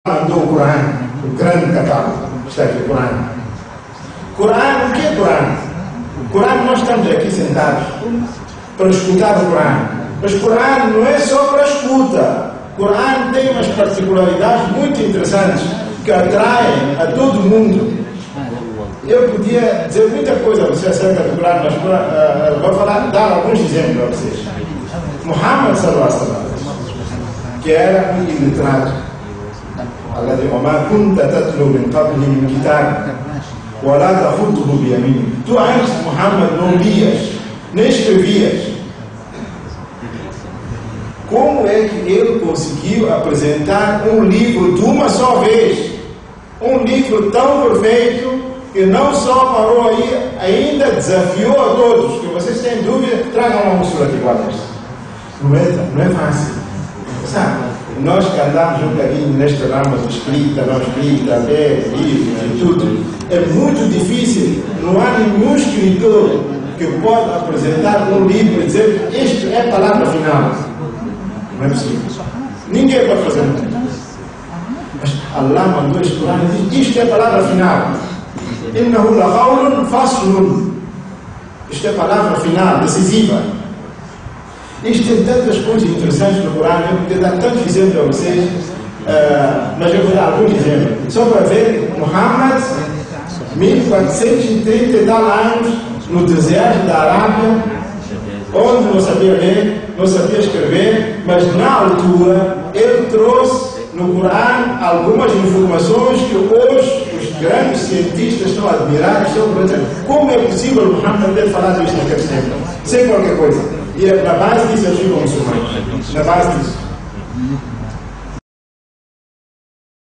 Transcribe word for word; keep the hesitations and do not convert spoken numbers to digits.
mandou o Corão, o grande catálogo, está aqui o Corão. Corão, o que é Corão? Corão, nós estamos aqui sentados para escutar o Corão, mas Corão não é só para escuta. Corão tem umas particularidades muito interessantes que atraem a todo mundo. Eu podia dizer muita coisa a você acerca do Corão, mas uh, vou falar, dar alguns exemplos a vocês. Muhammad sallallahu alaihi wasallam, que era um iletrado, الذي وما كنت تتلو من قبله من كتاب ولا تخطه بيمينك. Tu antes de Muhammad não lias, nem escrevias. Como é que ele conseguiu apresentar um livro de uma só vez? Um livro tão perfeito que não só parou aí, ainda desafiou a todos. Que vocês têm dúvida, tragam uma mochila aqui igual esta. Não é, não é fácil. Sabe? Nós que andamos um bocadinho neste ramo de escrita, não escrita, ler, livros e tudo, é muito difícil. Não há nenhum escritor que pode apresentar um livro e dizer isto é a palavra final. Não é possível. Ninguém pode fazer isso. Mas Allah mandou este Corão e diz isto é a palavra final. إنه لقول فصل. Isto é a palavra final, decisiva. Isto tem tantas coisas interessantes no Corão, eu podia dar tantos exemplos a vocês, uh, mas eu vou dar alguns exemplos. Só para ver, Muhammad, mil quatrocentos e trinta e tal anos, no deserto da Arábia, onde não sabia ler, não sabia escrever, mas na altura ele trouxe no Corão algumas informações que hoje os grandes cientistas estão a admirar, estão perguntando como é possível Muhammad ter falado isto naquele tempo, sem qualquer coisa. E na base disso eu digo muçulmano. Na base disso.